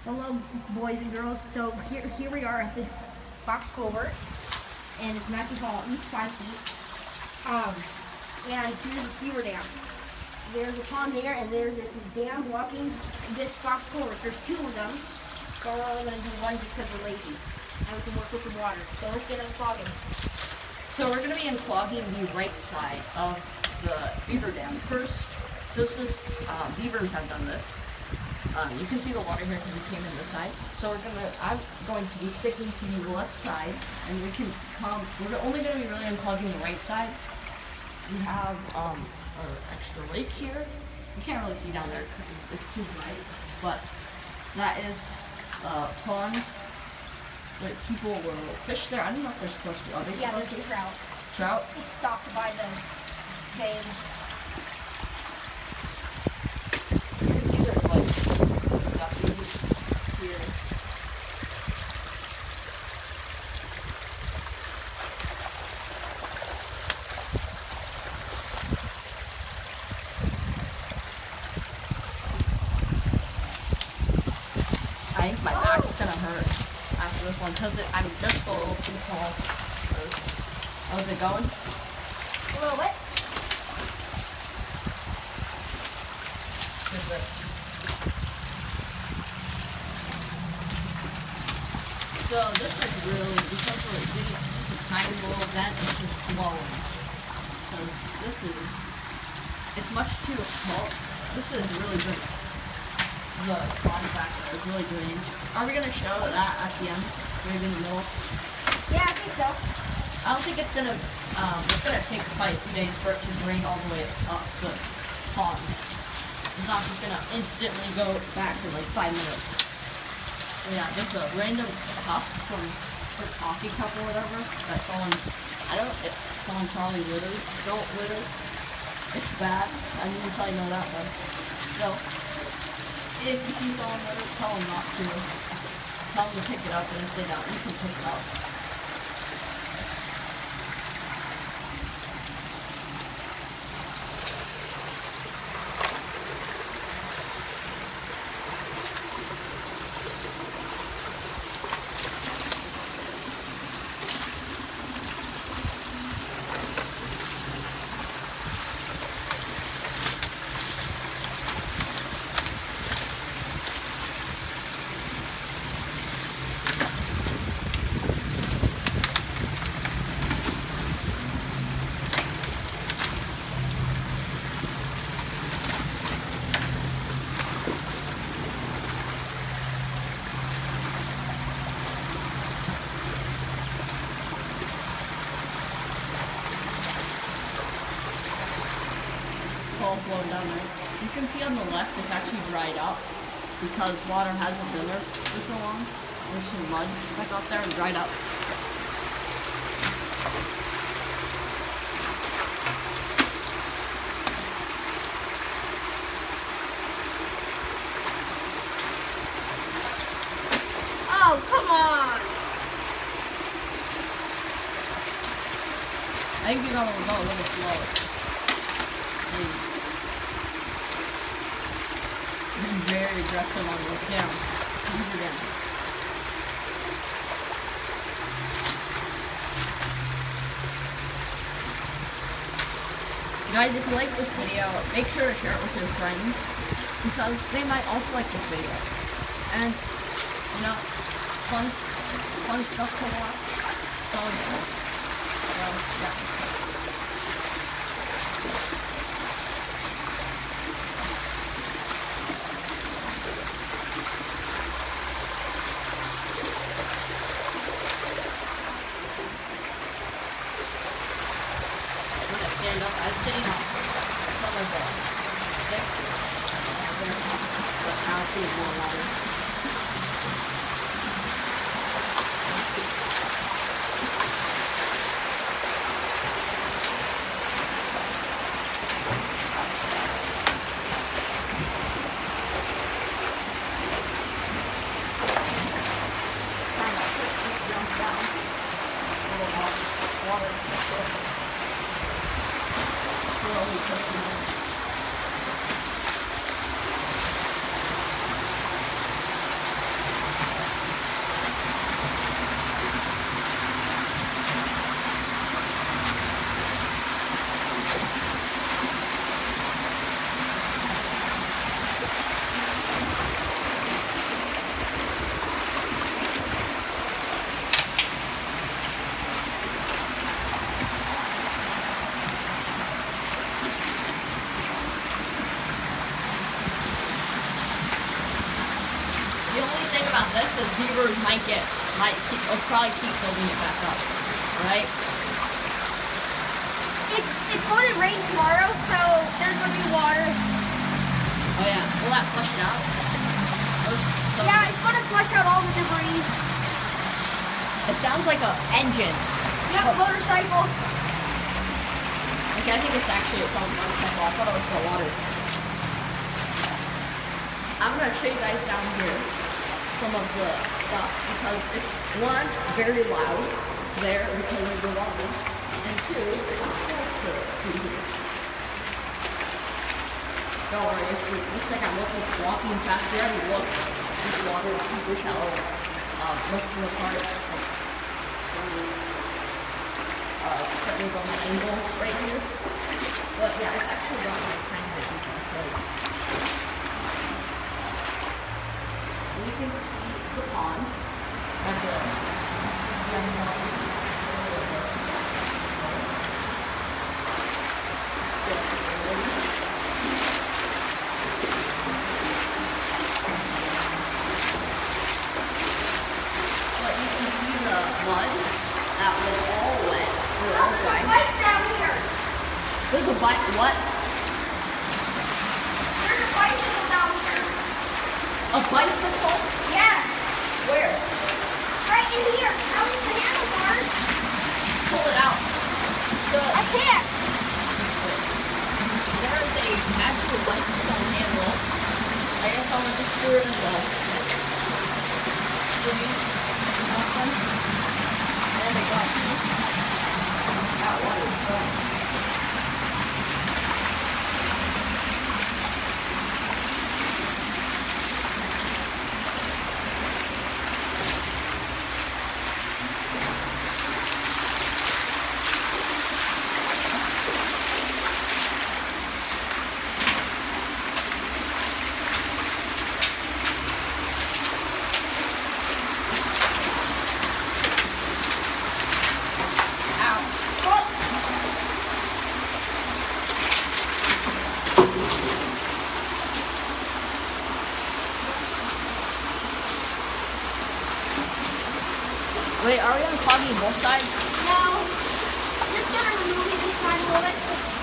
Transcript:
Hello, boys and girls. So here we are at this box culvert, and it's nice and tall, each 5 feet. And here's this Beaver Dam. There's a pond there, and there's a dam blocking this box culvert. There's 2 of them. So we're only going to do one just because we're lazy, and we can work with the water. So let's get unclogging. So we're going to be unclogging the right side of the Beaver Dam. First, this is, beavers have done this. You can see the water here because we came in this side. So I'm going to be sticking to the left side, and we're only going to be really unclogging the right side. We have an extra lake here. You can't really see down there because it's too bright, but that is a pond. Like, people will fish there. I don't know if they're supposed to. Are they supposed to? Yeah, there's trout. Trout? It's stocked by the cave. You can see there's like duckies here. I think my back's gonna hurt after this one because I'm just a little too tall. How's it going? A little bit. So this is really, because we're doing just a tiny little vent, it's just flowing. Because it's much too small. This is really good. The pond back there is really drained. Are we going to show that at the end? Maybe in the middle? Yeah, I think so. I don't think it's going to, it's going to take probably 2 days for it to drain all the way up the pond. It's not just going to instantly go back in like 5 minutes. Yeah, there's a random cup from a coffee cup or whatever that someone, someone probably littered. Don't litter. It's bad. I mean, you probably know that, but still. If you see someone litter, tell them not to. Tell them to pick it up, and if they don't, you can pick it up. Flowing down there. You can see on the left it's actually dried up because water hasn't been there for so long. There's some mud back out there and dried up. Oh, come on! I think you're gonna go a little slower. Very aggressive on the down. Beaver Dam. Guys, if you like this video, make sure to share it with your friends because they might also like this video. And you know, fun stuff to watch. It's always fun. So yeah. Stand up. I'm sitting on some of the sticks. But I'll see more water. stop this, as beavers might probably keep building it back up, right? It's going to rain tomorrow, so there's going to be water. Oh yeah, will that flush it out? Yeah, it's going to flush out all the debris. It sounds like an engine. Yep, motorcycle. Okay, I think it's actually its own motorcycle. I thought it was the water. I'm going to show you guys down here some of the stuff because it's, one, very loud there because of the water, and two, it's hard to see here. Don't worry, it looks like I'm walking fast here. I mean, look, this water is super shallow most of the part. Certainly on my angles right here. But yeah, it's actually got my tiny bit deeper. You can see the pond at the but you can see the mud that was all wet. Or all dry. Bike down here. There's a bike. What? There's a bicycle down here. A bicycle? Yes. Where? Right in here. At least the handlebars. Pull it out. So I can't. there is a actual bicycle handle. I guess I'll just screw it in the screen. Awesome. There we go. That one is going. Whoa. Wait, are we unclogging both sides? No. Just gonna remove it this time a little bit.